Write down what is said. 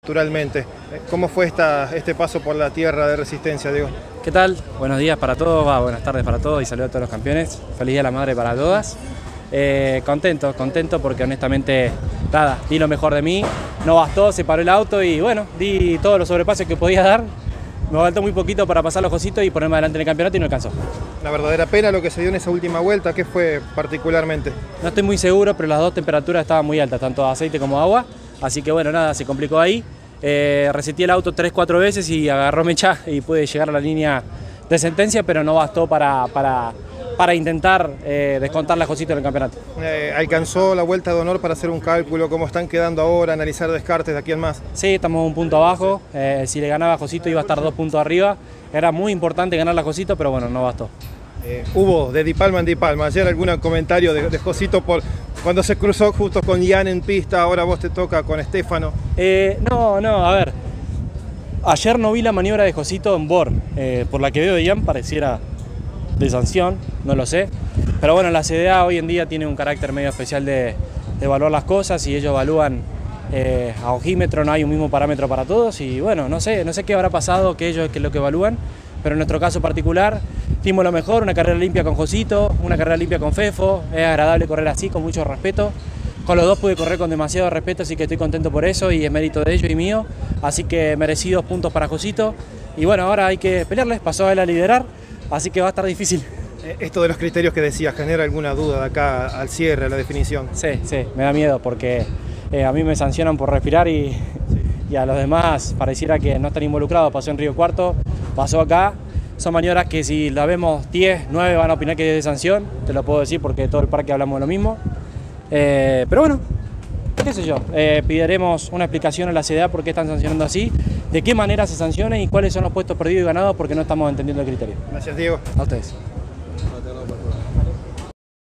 Naturalmente. ¿Cómo fue este paso por la tierra de Resistencia, Diego? ¿Qué tal? Buenos días para todos, buenas tardes para todos y saludos a todos los campeones. Feliz Día de la Madre para todas. Contento porque honestamente, nada, di lo mejor de mí. No bastó, se paró el auto y bueno, di todos los sobrepasos que podía dar. Me faltó muy poquito para pasar los cositos y ponerme adelante en el campeonato y no alcanzó. La verdadera pena lo que se dio en esa última vuelta, ¿qué fue particularmente? No estoy muy seguro, pero las dos temperaturas estaban muy altas, tanto aceite como agua. Así que bueno, nada, se complicó ahí. Reseteé el auto 3-4 veces y agarró mecha y pude llegar a la línea de sentencia, pero no bastó para intentar descontar las cositas del campeonato. ¿Alcanzó la vuelta de honor para hacer un cálculo? ¿Cómo están quedando ahora? ¿Analizar descartes de aquí en más? Sí, estamos un punto abajo. Si le ganaba a Josito iba a estar 2 puntos arriba. Era muy importante ganar a Josito, pero bueno, no bastó. Hubo de Di Palma en Di Palma. Ayer algún comentario de Josito cuando se cruzó justo con Ian en pista, ahora vos te toca con Stefano. No, a ver. Ayer no vi la maniobra de Josito en Bor. Por la que veo de Ian pareciera de sanción, no lo sé. Pero bueno, la CDA hoy en día tiene un carácter medio especial de evaluar las cosas y ellos evalúan a ojímetro, no hay un mismo parámetro para todos y bueno, no sé qué habrá pasado, que ellos es lo que evalúan, pero en nuestro caso particular dimos lo mejor, una carrera limpia con Josito, una carrera limpia con Fefo, es agradable correr así, con mucho respeto. Con los dos pude correr con demasiado respeto, así que estoy contento por eso y es mérito de ellos y mío, así que merecidos puntos para Josito y bueno, ahora hay que pelearles, pasó a él a liderar, así que va a estar difícil. Esto de los criterios que decías, ¿genera alguna duda de acá al cierre, a la definición? Sí, me da miedo porque a mí me sancionan por respirar y a los demás pareciera que no están involucrados. Pasó en Río Cuarto, pasó acá. Son maniobras que si la vemos 10, 9 van a opinar que es de sanción, te lo puedo decir porque todo el parque hablamos de lo mismo. Pero bueno, qué sé yo, pediremos una explicación a la CDA por qué están sancionando así, de qué manera se sanciona y cuáles son los puestos perdidos y ganados porque no estamos entendiendo el criterio. Gracias, Diego. A ustedes.